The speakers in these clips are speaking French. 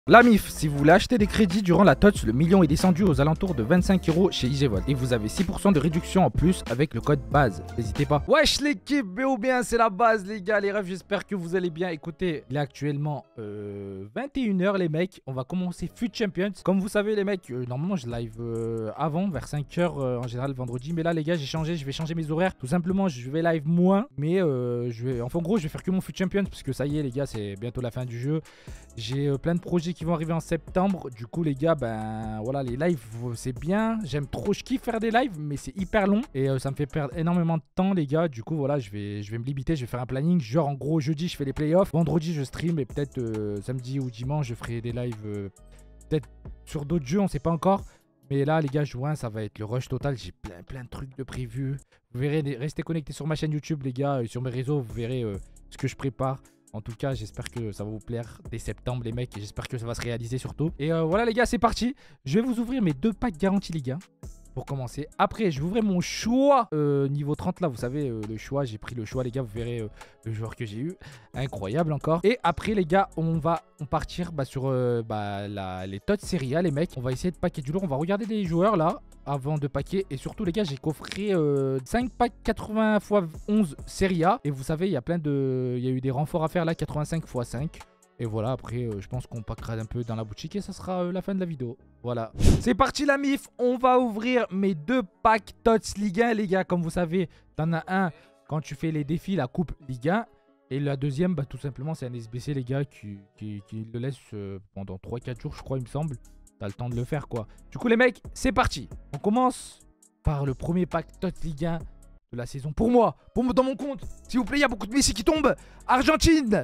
La MIF, si vous voulez acheter des crédits durant la TOTS, le million est descendu aux alentours de 25 € chez IGVOL. Et vous avez 6% de réduction en plus avec le code BASE. N'hésitez pas. Wesh l'équipe, bien c'est la base les gars, les refs, j'espère que vous allez bien. Écoutez, il est actuellement 21 h les mecs. On va commencer FUT Champions. Comme vous savez les mecs, normalement je live avant, vers 5 h en général vendredi. Mais là les gars, j'ai changé, je vais changer mes horaires. Tout simplement, je vais live moins. Mais enfin en gros, je vais faire que mon FUT Champions. Parce que ça y est les gars, c'est bientôt la fin du jeu. J'ai plein de projets qui vont arriver en septembre. Du coup les gars, ben voilà, les lives c'est bien. J'aime trop, je kiffe faire des lives, mais c'est hyper long. Et ça me fait perdre énormément de temps les gars. Du coup voilà, je vais me limiter, je vais faire un planning. Genre en gros jeudi je fais les playoffs. Vendredi je stream et peut-être samedi ou dimanche je ferai des lives peut-être sur d'autres jeux, on sait pas encore. Mais là les gars, juin ça va être le rush total. J'ai plein de trucs de prévus. Vous verrez, restez connectés sur ma chaîne YouTube les gars, sur mes réseaux, vous verrez ce que je prépare. En tout cas, j'espère que ça va vous plaire dès septembre, les mecs. Et j'espère que ça va se réaliser surtout. Et voilà, les gars, c'est parti. Je vais vous ouvrir mes 2 packs garantis Ligue 1 pour commencer. Après, je vais ouvrir mon choix niveau 30 là. Vous savez, le choix, j'ai pris le choix, les gars. Vous verrez le joueur que j'ai eu. Incroyable encore. Et après, les gars, on partir sur les TOTS Serie A, les mecs. On va essayer de paquer du lourd. On va regarder les joueurs là avant de paquer. Et surtout les gars, j'ai coffré 5 packs 80 x 11 Serie A. Et vous savez, il y a eu des renforts à faire là, 85 x 5. Et voilà, après je pense qu'on packera un peu dans la boutique et ça sera la fin de la vidéo. Voilà. C'est parti la MIF. On va ouvrir mes 2 packs TOTS Ligue 1 les gars. Comme vous savez, t'en as un quand tu fais les défis, la coupe Ligue 1. Et la deuxième, tout simplement, c'est un SBC les gars qui le laisse pendant 3-4 jours je crois il me semble. T'as le temps de le faire quoi. Du coup les mecs, c'est parti. On commence par le premier pack TOTS Ligue 1 de la saison. Pour moi dans mon compte. S'il vous plaît, il y a beaucoup de Messi qui tombent. Argentine.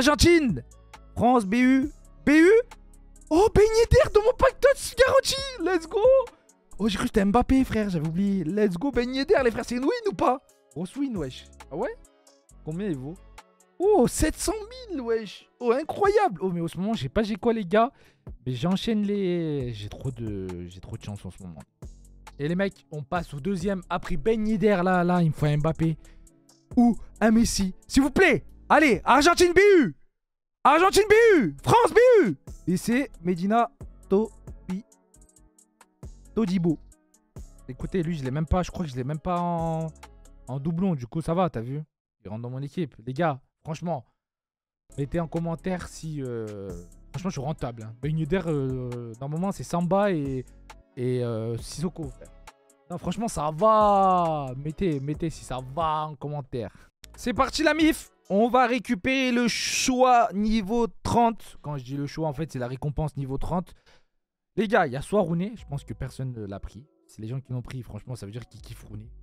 France, BU. Oh, Ben Yedder dans mon pack TOTS garanti. Let's go. Oh, j'ai cru que c'était Mbappé, frère. J'avais oublié. Let's go, Ben Yedder, les frères. C'est une win ou pas? Grosse win, wesh. Ah ouais? Combien il vaut? Oh, 700 000, wesh. Oh, incroyable. Oh, mais au ce moment, j'ai quoi, les gars? Mais j'enchaîne les... J'ai trop de chance en ce moment. Et les mecs, on passe au deuxième. Après Ben Yedder, là, il me faut un Mbappé. Ou un Messi. S'il vous plaît. Allez, Argentine, BU. France BU. Et c'est Medina Todibo. Écoutez, lui, je l'ai même pas. Je crois que je l'ai même pas en doublon. Du coup, ça va, t'as vu? Il rentre dans mon équipe. Les gars, franchement, mettez en commentaire si... Franchement, je suis rentable. Hein. Ben Yedder, normalement, c'est Samba et Sissoko. Frère. Non, franchement, ça va. Mettez si ça va en commentaire. C'est parti, la MIF. On va récupérer le choix niveau 30. Quand je dis le choix, en fait, c'est la récompense niveau 30. Les gars, il y a soit Rooney. Je pense que personne ne l'a pris. C'est les gens qui l'ont pris. Franchement, ça veut dire qu'ils kiffent Rooney.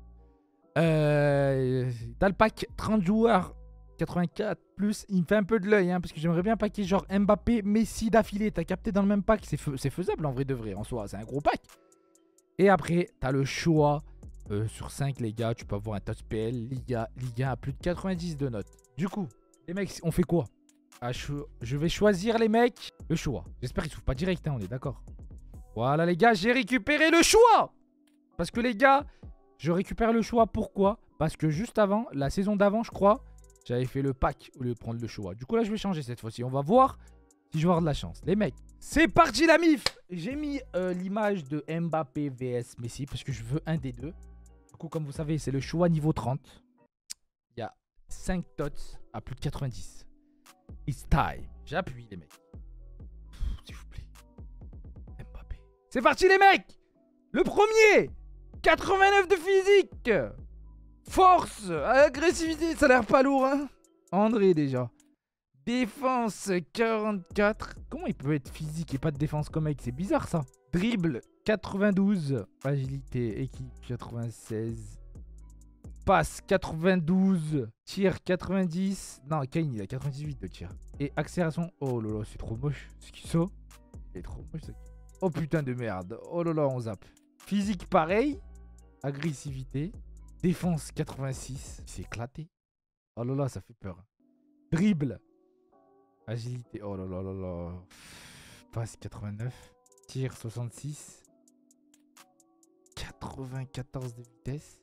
Dans le pack 30 joueurs 84 plus, il me fait un peu de l'œil hein, parce que j'aimerais bien packer genre Mbappé, Messi d'affilée. T'as capté dans le même pack, c'est faisable en vrai de vrai en soi, c'est un gros pack. Et après, t'as le choix sur 5 les gars, tu peux avoir un TOTS PL Ligue 1 à plus de 90 de notes. Du coup, les mecs, on fait quoi? Je vais choisir les mecs le choix. J'espère qu'ils s'ouvrent pas direct, hein, on est d'accord. Voilà les gars, j'ai récupéré le choix. Parce que les gars, je récupère le choix, pourquoi? Parce que juste avant, la saison d'avant je crois, j'avais fait le pack au lieu de prendre le choix. Du coup là je vais changer cette fois-ci. On va voir si je vais avoir de la chance. Les mecs, c'est parti la MIF. J'ai mis l'image de Mbappé vs Messi parce que je veux un des deux. Du coup comme vous savez c'est le choix niveau 30. Il y a 5 TOTS à plus de 90. It's time. J'appuie les mecs. S'il vous plaît. Mbappé. C'est parti les mecs. Le premier. 89 de physique. Force, agressivité, ça a l'air pas lourd, hein. André, déjà. Défense, 44. Comment il peut être physique et pas de défense comme mec? C'est bizarre, ça. Dribble, 92. Agilité, équipe, 96. Passe, 92. Tir, 90. Non, Kane, il a 98 de tir. Et accélération. Oh là là, c'est trop moche. Ce qui saute. Il est trop moche, ça. Oh putain de merde. Oh là là, on zappe. Physique, pareil. Agressivité. Défense 86. C'est éclaté. Oh là là, ça fait peur. Dribble. Agilité. Oh là là là là. Passe 89. Tir 66. 94 de vitesse.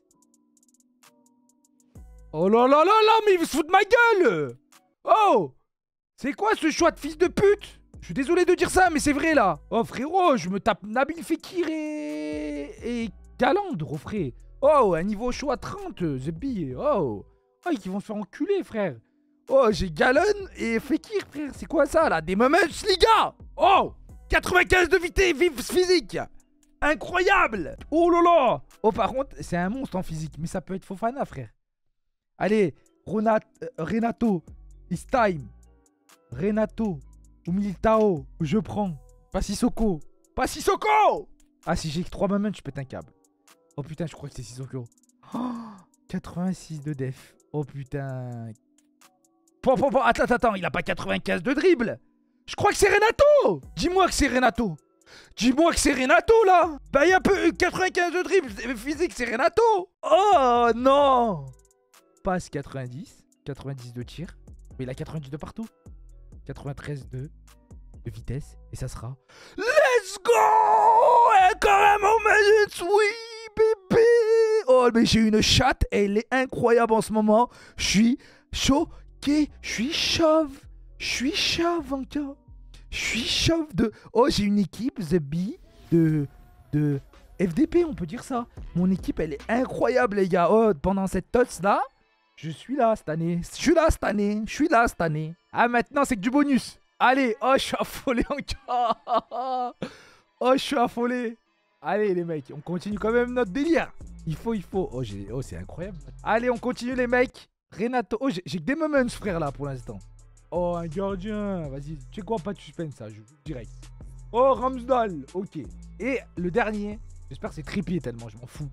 Oh là là là là, mais il se fout de ma gueule. Oh. C'est quoi ce choix de fils de pute? Je suis désolé de dire ça, mais c'est vrai là. Oh frérot, je me tape Nabil Fekir et Galandre, frère. Oh, un niveau chaud à 30, The Bee. Oh, ils vont se faire enculer, frère. Oh, j'ai Galon et Fekir, frère. C'est quoi ça là? Des moments, les gars. Oh, 95 de vitesse physique. Incroyable. Oh là là. Oh, par contre, c'est un monstre en physique, mais ça peut être Fofana, frère. Allez, Renato, it's time. Renato ou Militao, je prends. Pas Sissoko. Ah, si j'ai que 3 moments, je pète un câble. Oh putain, je crois que c'est Sissoko. Oh, 86 de def. Oh putain. Attends, il a pas 95 de dribble. Je crois que c'est Renato. Dis-moi que c'est Renato. Là. Bah, il y a un peu 95 de dribble physique, c'est Renato. Oh non. Passe 90 de tir. Mais il a 90 de partout. 93 de vitesse. Et ça sera... Let's go. Encore un moment, oui, bébé. Oh, mais j'ai une chatte. Elle est incroyable en ce moment. Je suis choqué. Je suis chauve encore. Je suis chauve de... Oh, j'ai une équipe, The Bee, de FDP, on peut dire ça. Mon équipe, elle est incroyable, les gars. Oh, pendant cette TOTS là, je suis là cette année. Ah, maintenant, c'est que du bonus. Allez, oh, je suis affolé encore. Oh, je suis affolé. Allez, les mecs, on continue quand même notre délire. Il faut. Oh, c'est incroyable. Allez, on continue, les mecs. Renato. Oh, j'ai que des moments, frère, là, pour l'instant. Oh, un gardien. Vas-y, tu sais quoi, pas de suspense, ça, je joue direct. Oh, Ramsdale. Ok. Et le dernier, j'espère que c'est Trippier tellement, je m'en fous.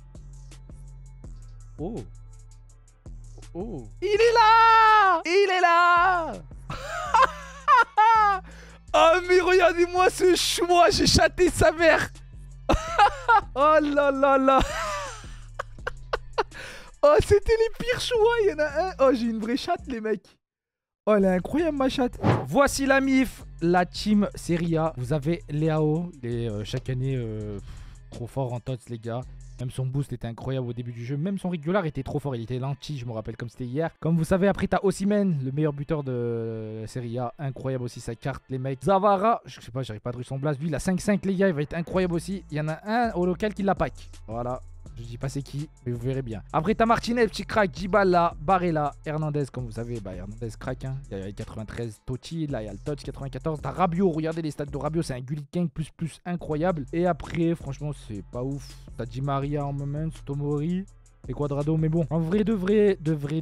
Oh. Il est là. Oh, mais regardez-moi ce choix, j'ai chaté sa mère. Oh là là. Oh, c'était les pires choix, il y en a un. Oh, j'ai une vraie chatte, les mecs. Oh, elle est incroyable, ma chatte. Voici la MIF, la team Serie A. Vous avez Leao. Il est chaque année trop fort en TOTS, les gars. Même son boost était incroyable au début du jeu. Même son régular était trop fort. Il était lenti, je me rappelle comme c'était hier. Comme vous savez, après, t'as Osimhen, le meilleur buteur de Serie A. Incroyable aussi sa carte, les mecs. Zavara, je sais pas, j'arrive pas à trouver son blast. Lui, il a 5-5, les gars. Il va être incroyable aussi. Il y en a un au local qui l'a pack. Voilà. Je dis pas c'est qui, mais vous verrez bien. Après, t'as Martinez, petit crack, Dybala, Barella, Hernandez, comme vous savez. Bah, Hernandez crack, hein. Il y a 93 Totti, là, il y a le Touch 94. T'as Rabiot, regardez les stats de Rabiot, c'est un Gullit King plus incroyable. Et après, franchement, c'est pas ouf. T'as Di Maria en moment, Tomori et Quadrado. Mais bon, en vrai, de vrai,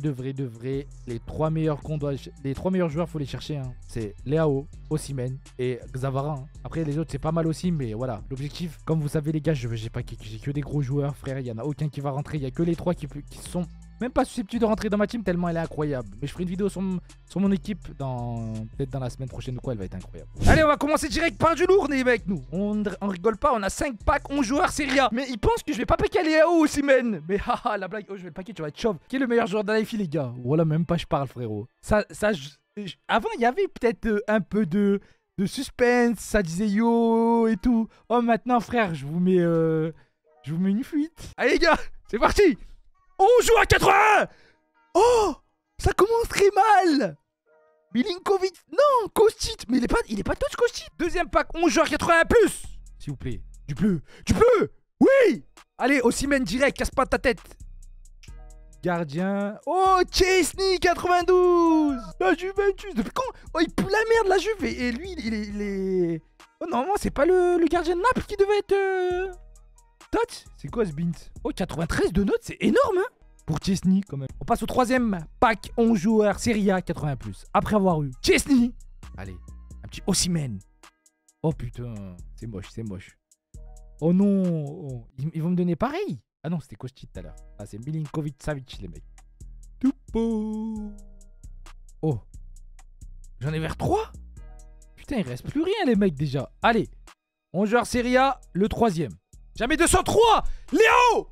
les trois meilleurs joueurs, faut les chercher. Hein. C'est Leao, Osimhen et Zavara. Hein. Après, les autres, c'est pas mal aussi, mais voilà. L'objectif, comme vous savez, les gars, j'ai que des gros joueurs, frère. Il y en a aucun qui va rentrer. Il y a que les trois qui sont même pas susceptible de rentrer dans ma team tellement elle est incroyable. Mais je ferai une vidéo sur mon équipe peut-être dans la semaine prochaine ou quoi, elle va être incroyable. Allez, on va commencer direct par du lourd, les mecs, nous. On rigole pas, on a 5 packs, 11 joueurs Serie A. Mais ils pensent que je vais pas packer Léo ou Simène. Mais haha, la blague, oh, je vais le packer, tu vas être chauve. Qui est le meilleur joueur de la FI, les gars? Voilà, même pas je parle, frérot. Avant, il y avait peut-être un peu de suspense, ça disait yo et tout. Oh, maintenant, frère, je vous mets une fuite. Allez, les gars, c'est parti. On joue à 80. Oh, ça commence très mal. Milinkovic, non, Kostic. Mais il est pas touch Kostic. Deuxième pack, 11 joueurs 81 plus. S'il vous plaît, du bleu, oui. Allez, Osimhen direct, casse pas ta tête. Gardien, oh, Chesney 92. La Juventus, depuis quand? Oh, il pue la merde, la Juve. Et lui, il est... Oh, normalement, c'est pas le gardien de Naples qui devait être... C'est quoi ce bint? Oh, 93 de notes, c'est énorme, hein? Pour Chesney, quand même. On passe au troisième pack 11 joueurs Serie A 80+. Après avoir eu Chesney. Allez, un petit Osimhen. Oh putain, c'est moche. Oh non, oh. Ils vont me donner pareil. Ah non, c'était Kostic tout à l'heure. Ah, c'est Milinkovic Savic, les mecs. Toupo. Oh, j'en ai vers 3. Putain, il reste plus rien, les mecs, déjà. Allez, 11 joueurs Serie A, le troisième. Jamais 203. Léo.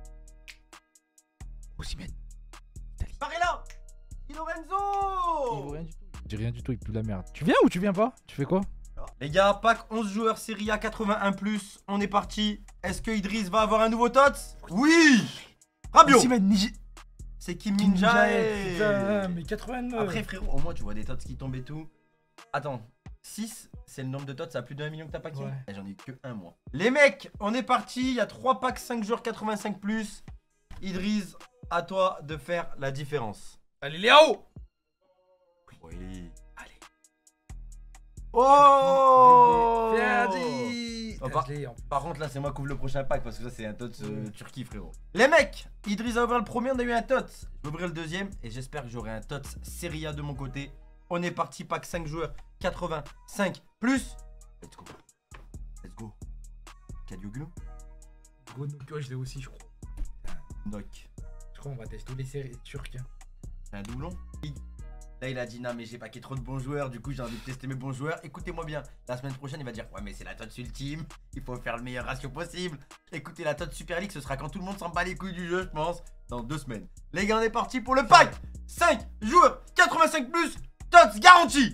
Osimhen. Barella. Di Lorenzo. Il vaut rien du tout. Il dit rien du tout, il pue la merde. Tu viens ou tu viens pas? Tu fais quoi? Les gars, pack 11 joueurs Serie A 81+, on est parti. Est-ce que Idriss va avoir un nouveau TOTS? Oui. Rabiot. Osimhen, c'est Kim Min-jae. Putain, mais 89. Après frérot, au moins tu vois des TOTS qui tombent et tout. Attends, 6, c'est le nombre de tots à plus de 1 million que t'as packé. Ouais. Et j'en ai que 1 moi. Les mecs, on est parti. Il y a 3 packs 5 joueurs 85+. Idriss, à toi de faire la différence. Allez, Léo! Oui. Allez. Oh! Bien dit! Oh, Je l'ai, en plus. Par contre là c'est moi qui ouvre le prochain pack parce que ça c'est un tots Turquie frérot. Les mecs, Idriss a ouvert le premier, on a eu un tots. Je vais ouvrir le deuxième et j'espère que j'aurai un tots Serie A de mon côté. On est parti, pack 5 joueurs 85+. Let's go. Let's go. Kadioglu. Gros Nokia, je l'ai aussi, je crois. Knock. Je crois qu'on va tester tous les séries turques. Hein. C'est un doublon. Là il a dit non mais j'ai packé trop de bons joueurs, du coup j'ai envie de tester mes bons joueurs. Écoutez-moi bien, la semaine prochaine il va dire ouais mais c'est la tots ultime, il faut faire le meilleur ratio possible. Écoutez, la tots Super League ce sera quand tout le monde s'en bat les couilles du jeu je pense. Dans 2 semaines. Les gars on est parti pour le pack 5 joueurs 85+, tots garanti.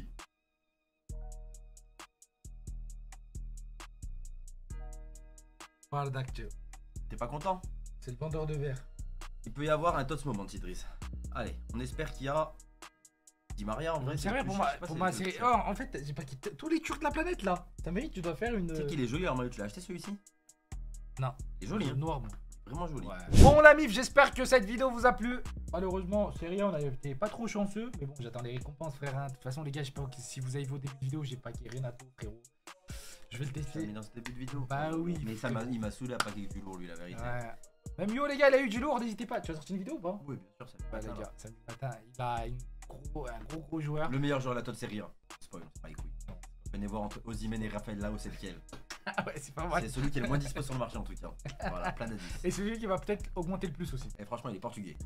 Parle d'actu. T'es pas content? C'est le vendeur de verre. Il peut y avoir un tots moment Idriss. Allez, on espère qu'il y a Di Maria en vrai. C'est vrai pour ma série. Oh, en fait, j'ai pas quitté tous les Turcs de la planète là. Ça mérite, tu dois faire une. Tu sais qu'il est joli Armario, tu l'as acheté celui-ci? Non. Il est joli. Le noir, bon. Vraiment joli. Ouais. Bon la mif, j'espère que cette vidéo vous a plu. Malheureusement, série A, on a été pas trop chanceux. Mais bon, j'attends les récompenses, frère. Hein. De toute façon, les gars, je sais pas si vous avez vos débuts de vidéo, j'ai pas Renato, frérot. Je vais le tester. Mais dans ce début de vidéo. Bah oui. Mais il m'a saoulé à paquer du lourd lui, la vérité. Ouais. Même Yo, les gars, il a eu du lourd, n'hésitez pas. Tu as sorti une vidéo ou pas? Oui, bien sûr, ça Ouais, les gars, samedi matin, il a un gros joueur. Le meilleur joueur de la toute série A. Spoil, c'est pas les couilles. Venez voir entre Osimhen et Raphaël Lao, c'est lequel? Ah ouais, c'est pas mal. C'est celui qui est le moins dispo sur le marché en tout cas. Voilà, plein d'indices. Et celui qui va peut-être augmenter le plus aussi. Et franchement, il est portugais.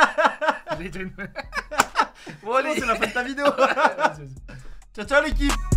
J'ai déjà une. Bon, allez, c'est la fin de ta vidéo. Vas-y, vas-y. Ciao, ciao l'équipe.